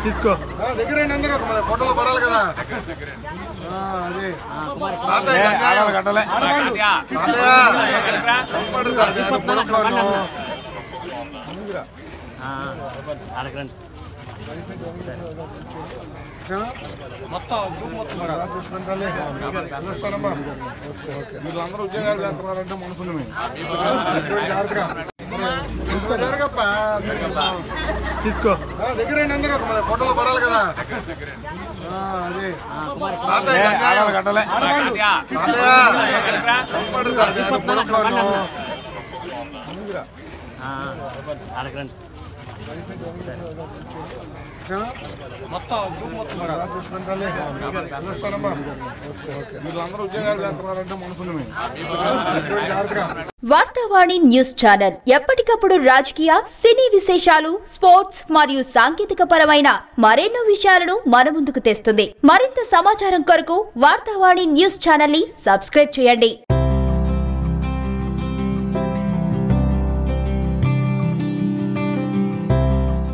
తీసుకో దగ్గర ఫోటోలో పడాలి కదా వీళ్ళందరూ ఉద్యోగాలు చేస్తున్నారంటే మనసులు జాగ్రత్తగా తీసుకో దగ్గర ఫోటోలో పడాలి కదా వీళ్ళందరూ ఉద్యోగాలు చేస్తున్నారంటే మనసులు జాగ్రత్తగా. వార్తావాణి న్యూస్ ఛానల్ ఎప్పటికప్పుడు రాజకీయ, సినీ విశేషాలు, స్పోర్ట్స్ మరియు సాంకేతిక పరమైన మరెన్నో విషయాలను మన ముందుకు తెస్తుంది. మరింత సమాచారం కొరకు వార్తావాణి న్యూస్ ఛానల్ ని సబ్స్క్రైబ్ చేయండి.